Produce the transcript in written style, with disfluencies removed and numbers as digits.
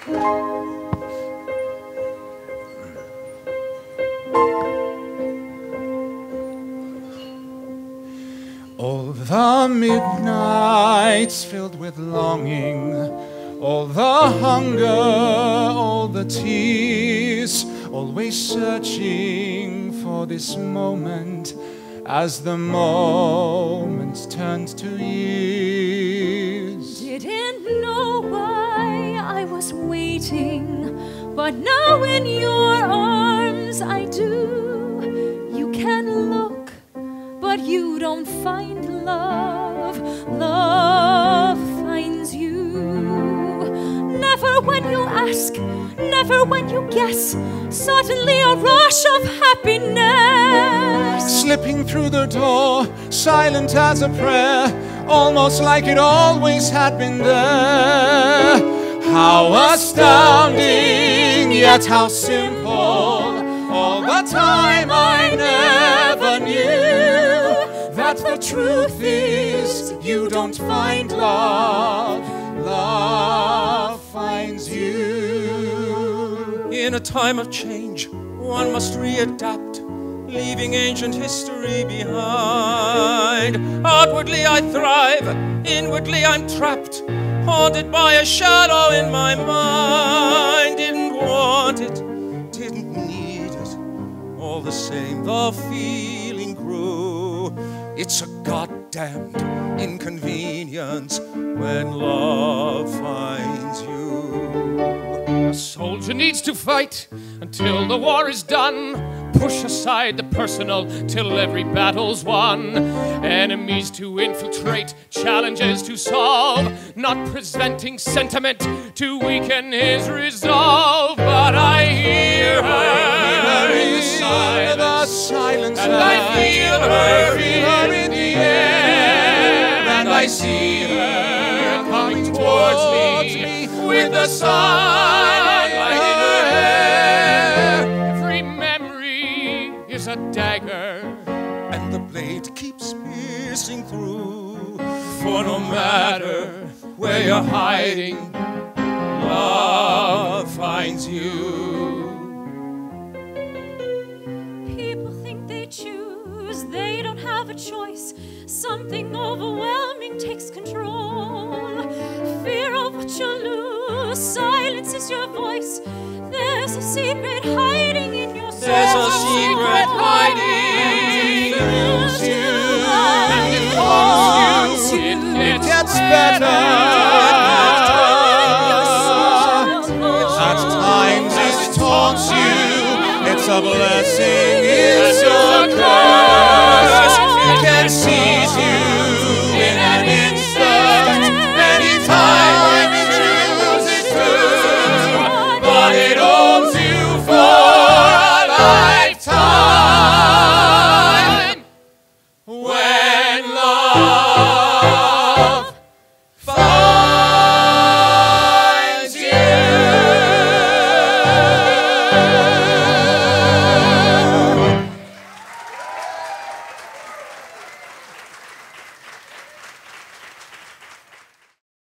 All the midnights filled with longing, all the hunger, all the tears, always searching for this moment as the moments turned to years. Didn't know why I was waiting, but now in your arms I do. You can look, but you don't find love. Love finds you. Never when you ask, never when you guess, suddenly a rush of happiness. Slipping through the door, silent as a prayer, almost like it always had been there. How astounding, yet how simple. All the time I never knew that the truth is you don't find love, love finds you. In a time of change, one must readapt, leaving ancient history behind. Outwardly I thrive, inwardly I'm trapped, haunted by a shadow in my mind. Didn't want it, didn't need it, all the same the feeling grew. It's a goddamned inconvenience when love finds you. A soldier needs to fight until the war is done. Push aside the personal till every battle's won. Enemies to infiltrate, challenges to solve, not presenting sentiment to weaken his resolve. But I hear her in the silence, and I feel her in the air, and I see her coming towards me with the sunlight in her hair. Every memory is a dagger, and the blade keeps piercing through. for no matter where you're hiding, love finds you. People think they choose, they don't have a choice. Something overwhelming takes control. Fear of what you'll lose, silence is your voice. There's a secret hiding in your soul. There's a secret hiding. And it calls you. It gets better. At times it taunts you. It's a blessing.